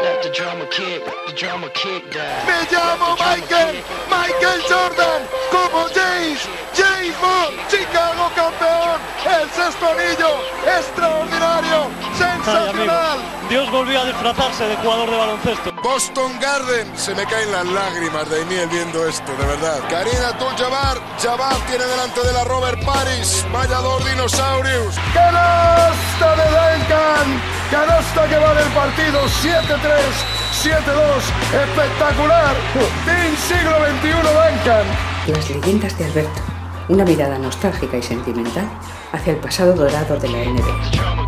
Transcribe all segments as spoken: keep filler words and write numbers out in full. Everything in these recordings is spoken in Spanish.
Me llamo Michael, Michael Jordan, como James, James Bond, Chicago campeón, el sexto anillo, extraordinario, sensacional. Ay, Dios volvió a disfrazarse de jugador de baloncesto. Boston Garden, se me caen las lágrimas de Daimiel viendo esto, de verdad. Kareem Abdul-Jabbar, Jabbar tiene delante de la Robert Paris, vaya dos dinosaurios. Canasta de Duncan, canasta que vale el partido, siete tres, siete dos, espectacular. Team siglo veintiuno Duncan. Las leyendas de Alberto, una mirada nostálgica y sentimental hacia el pasado dorado de la N B A.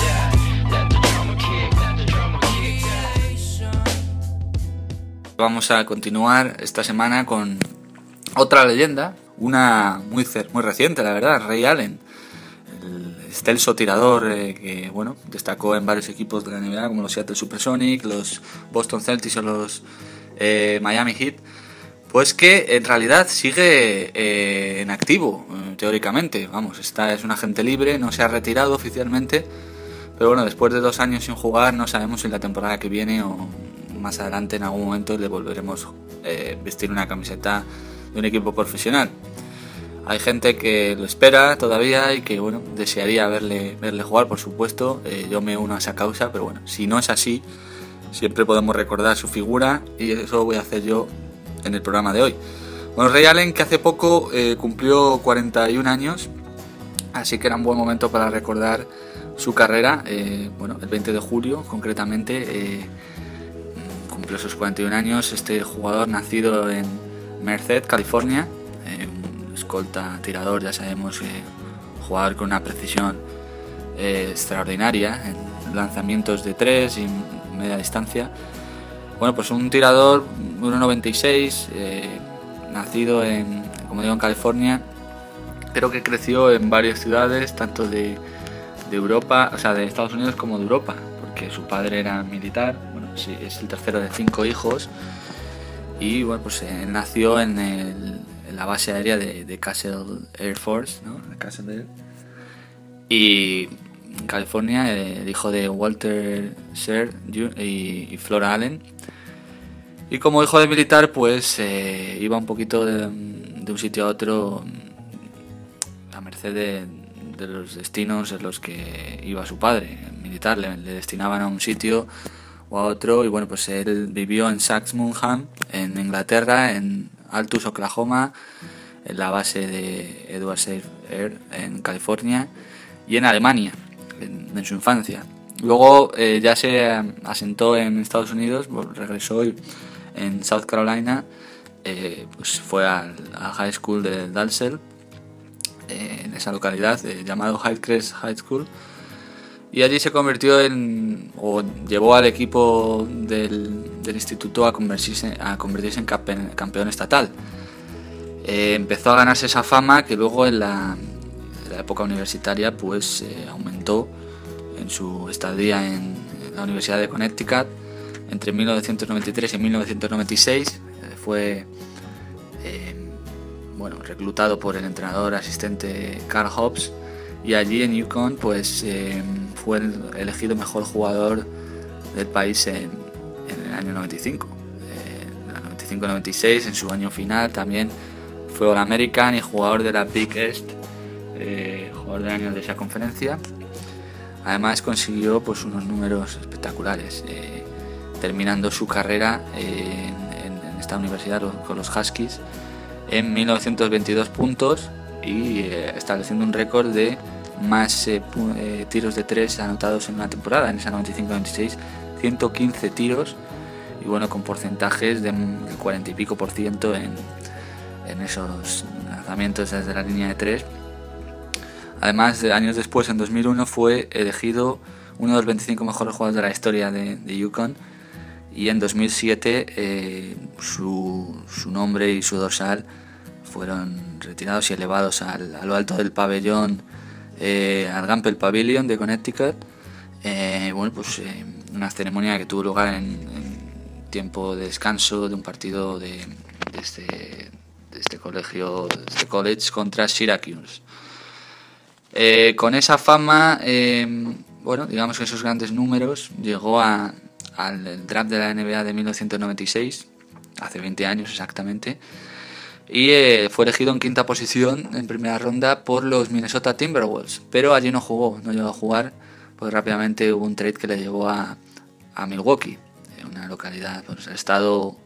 Vamos a continuar esta semana con otra leyenda, una muy, muy reciente, la verdad, Ray Allen, el excelso tirador eh, que bueno destacó en varios equipos de la N B A como los Seattle Supersonics, los Boston Celtics o los eh, Miami Heat, pues que en realidad sigue eh, en activo, eh, teóricamente, vamos, está, es un agente libre, no se ha retirado oficialmente, pero bueno, después de dos años sin jugar no sabemos si la temporada que viene o más adelante en algún momento le volveremos eh, vestir una camiseta de un equipo profesional. Hay gente que lo espera todavía y que bueno desearía verle verle jugar, por supuesto. Eh, yo me uno a esa causa, pero bueno, si no es así, siempre podemos recordar su figura y eso voy a hacer yo en el programa de hoy. Bueno, Ray Allen, que hace poco eh, cumplió cuarenta y un años, así que era un buen momento para recordar su carrera. Eh, bueno, el veinte de julio concretamente eh, cumplió sus cuarenta y un años este jugador, nacido en Merced, California, eh, un escolta tirador, ya sabemos, eh, jugador con una precisión eh, extraordinaria en lanzamientos de tres y media distancia. Bueno, pues un tirador de uno noventa y seis, eh, nacido en, como digo, en California. Creo que creció en varias ciudades, tanto de, de Europa, o sea, de Estados Unidos como de Europa, porque su padre era militar. Bueno, sí, es el tercero de cinco hijos. Y bueno, pues eh, nació en, el, en la base aérea de, de Castle Air Force, ¿no? Castle Air. Y en California, eh, el hijo de Walter Sher y, y Flora Allen. Y como hijo de militar, pues eh, iba un poquito de, de un sitio a otro a merced de, de los destinos en los que iba su padre militar. Le, le destinaban a un sitio o a otro, y bueno, pues él vivió en Saxmundham, en Inglaterra, en Altus, Oklahoma, en la base de Edwards Air en California, y en Alemania en, en su infancia. Luego eh, ya se asentó en Estados Unidos, regresó y en South Carolina, eh, pues fue al, al High School de Dalzell, eh, en esa localidad eh, llamado Hillcrest High School. Y allí se convirtió en, o llevó al equipo del, del instituto a convertirse, a convertirse en campeón, campeón estatal. Eh, empezó a ganarse esa fama que luego en la, en la época universitaria pues eh, aumentó en su estadía en, en la Universidad de Connecticut. Entre mil novecientos noventa y tres y mil novecientos noventa y seis eh, fue eh, bueno, reclutado por el entrenador asistente Carl Hobbs. Y allí en UConn pues eh, fue elegido mejor jugador del país en, en el año noventa y cinco. Eh, en el noventa y cinco noventa y seis, en su año final, también fue All-American y jugador de la Big East, eh, jugador del año de esa conferencia. Además consiguió pues unos números espectaculares, eh, terminando su carrera eh, en, en esta universidad con los Huskies en mil novecientos veintidós puntos y eh, estableciendo un récord de más eh, eh, tiros de tres anotados en una temporada. En esa noventa y cinco noventa y seis, ciento quince tiros, y bueno, con porcentajes del cuarenta y pico por ciento en, en esos lanzamientos desde la línea de tres. Además, de años después, en dos mil uno, fue elegido uno de los veinticinco mejores jugadores de la historia de, de UConn, y en dos mil siete eh, su, su nombre y su dorsal fueron retirados y elevados al, a lo alto del pabellón, eh, al Gampel Pavilion de Connecticut. Eh, bueno, pues eh, una ceremonia que tuvo lugar en, en tiempo de descanso de un partido de, de, este, de este colegio, de este college contra Syracuse. Eh, con esa fama, eh, bueno, digamos que esos grandes números, llegó a, al draft de la N B A de mil novecientos noventa y seis, hace veinte años exactamente, y eh, fue elegido en quinta posición en primera ronda por los Minnesota Timberwolves, pero allí no jugó, no llegó a jugar, pues rápidamente hubo un trade que le llevó a, a Milwaukee, una localidad, pues el estado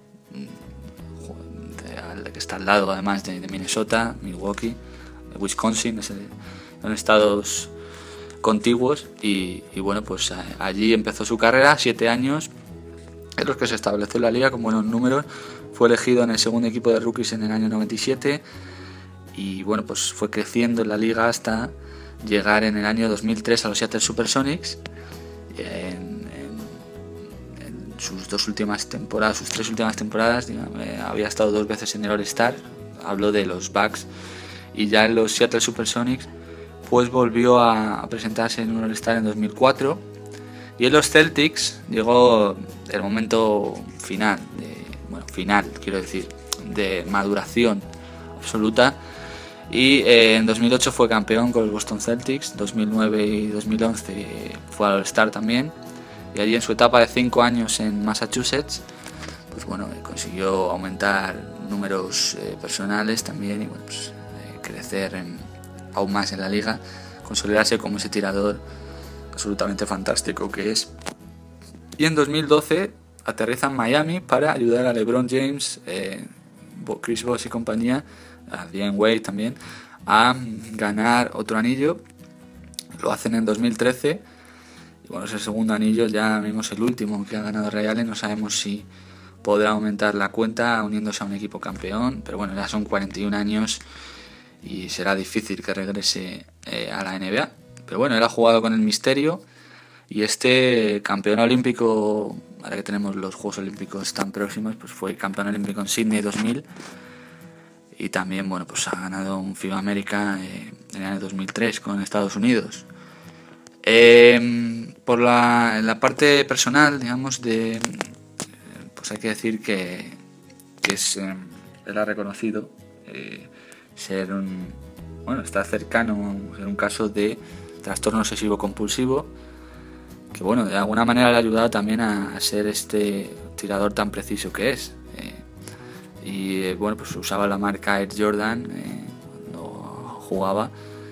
de, que está al lado además de, de Minnesota, Milwaukee, Wisconsin, es el, son estados contiguos, y, y bueno, pues allí empezó su carrera, siete años en los que se estableció la liga con buenos números. Fue elegido en el segundo equipo de rookies en el año noventa y siete y bueno, pues fue creciendo en la liga hasta llegar en el año dos mil tres a los Seattle Supersonics. En, en, en sus dos últimas temporadas, sus tres últimas temporadas, digamos, eh, había estado dos veces en el All-Star, hablo de los Bucks, y ya en los Seattle Supersonics pues volvió a, a presentarse en un All-Star en dos mil cuatro, y en los Celtics llegó el momento final, de, bueno, final, quiero decir, de maduración absoluta, y eh, en dos mil ocho fue campeón con los Boston Celtics, dos mil nueve y dos mil once fue al All-Star también, y allí en su etapa de cinco años en Massachusetts, pues bueno, consiguió aumentar números eh, personales también, y bueno, pues, eh, crecer en, aún más en la liga, consolidarse como ese tirador absolutamente fantástico que es. Y en dos mil doce aterriza en Miami para ayudar a LeBron James, eh, Chris Bosh y compañía, a Dwayne Wade también, a ganar otro anillo. Lo hacen en dos mil trece, y bueno, es el segundo anillo, ya vimos el último que ha ganado Ray Allen. No sabemos si podrá aumentar la cuenta uniéndose a un equipo campeón, pero bueno, ya son cuarenta y un años y será difícil que regrese eh, a la N B A. Pero bueno, él ha jugado con el misterio, y este campeón olímpico, ahora que tenemos los Juegos Olímpicos tan próximos, pues fue campeón olímpico en Sydney dos mil, y también bueno, pues ha ganado un FIBA América eh, en el año dos mil tres con Estados Unidos. Eh, por la, la parte personal, digamos, de, pues hay que decir que, que es, eh, él ha reconocido eh, ser un, bueno, estar cercano, ser un caso de trastorno obsesivo compulsivo, que bueno, de alguna manera le ha ayudado también a, a ser este tirador tan preciso que es. Eh, y eh, bueno, pues usaba la marca Air Jordan eh, cuando jugaba,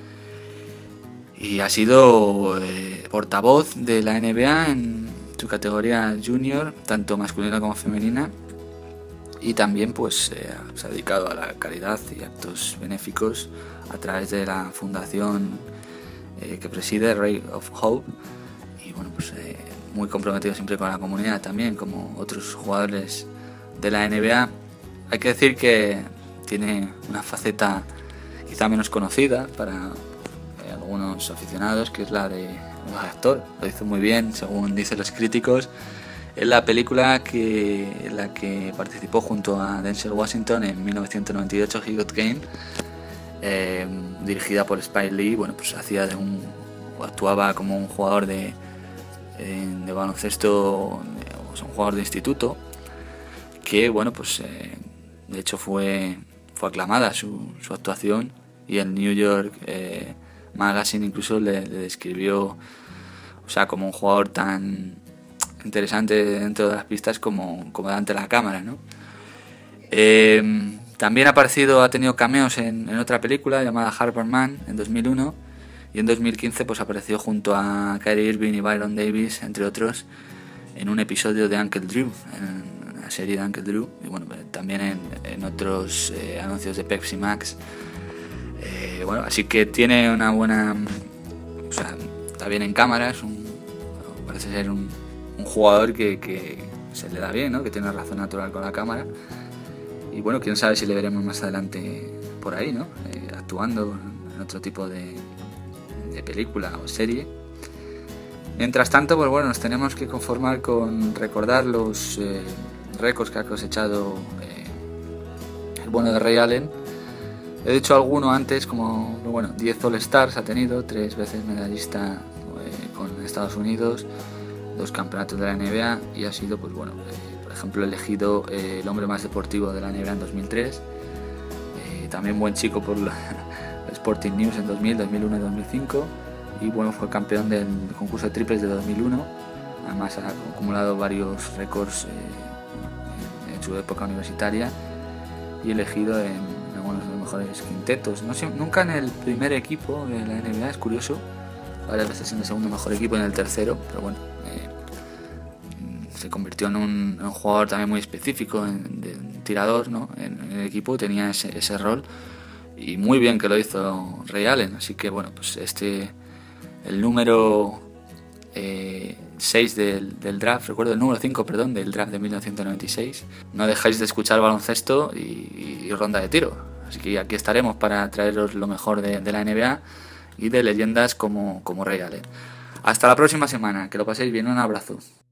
y ha sido eh, portavoz de la N B A en su categoría junior, tanto masculina como femenina, y también pues eh, se ha dedicado a la caridad y actos benéficos a través de la fundación eh, que preside, Ray of Hope, y bueno, pues eh, muy comprometido siempre con la comunidad también, como otros jugadores de la N B A. Hay que decir que tiene una faceta quizá menos conocida para eh, algunos aficionados, que es la de un actor. Lo hizo muy bien, según dicen los críticos, en la película que, en la que participó junto a Denzel Washington en mil novecientos noventa y ocho, He Got Game, eh, dirigida por Spike Lee. Bueno, pues hacía de un, actuaba como un jugador de, de baloncesto, o sea, un jugador de instituto, que bueno, pues eh, de hecho fue, fue aclamada su, su actuación, y el New York eh, Magazine incluso le, le describió, o sea, como un jugador tan interesante dentro de las pistas como, como delante de la cámara, ¿no? Eh, también ha aparecido, ha tenido cameos en, en otra película llamada Harper Man en dos mil uno, y en dos mil quince pues apareció junto a Kyrie Irving y Byron Davis, entre otros, en un episodio de Uncle Drew, en la serie de Uncle Drew, y bueno, también en, en otros eh, anuncios de Pepsi Max. Eh, bueno, así que tiene una buena, o sea, está bien en cámara, es un, parece ser un, un jugador que, que se le da bien, ¿no? Que tiene una razón natural con la cámara, y bueno, quién sabe si le veremos más adelante por ahí, ¿no? Eh, actuando en otro tipo de, de película o serie. Mientras tanto, pues bueno, nos tenemos que conformar con recordar los eh, récords que ha cosechado eh, el bueno de Ray Allen. He dicho alguno antes, como bueno, diez All-Stars ha tenido, tres veces medallista eh, con Estados Unidos, dos campeonatos de la N B A, y ha sido, pues bueno, eh, por ejemplo, elegido eh, el hombre más deportivo de la N B A en dos mil tres, eh, también buen chico por la Sporting News en dos mil, dos mil uno y dos mil cinco, y bueno, fue campeón del concurso de triples de dos mil uno, además ha acumulado varios récords eh, en su época universitaria y elegido en algunos de los mejores quintetos. No sé, nunca en el primer equipo de la N B A, es curioso, varias veces en el segundo mejor equipo y en el tercero, pero bueno, eh, se convirtió en un, en un jugador también muy específico, en, de, en tirador, ¿no? En, en el equipo tenía ese, ese rol, y muy bien que lo hizo Ray Allen. Así que bueno, pues este, el número eh, seis del, del draft, recuerdo el número cinco, perdón, del draft de mil novecientos noventa y seis. No dejáis de escuchar baloncesto y, y ronda de tiro. Así que aquí estaremos para traeros lo mejor de, de la N B A y de leyendas como, como Ray Allen. Hasta la próxima semana, que lo paséis bien, un abrazo.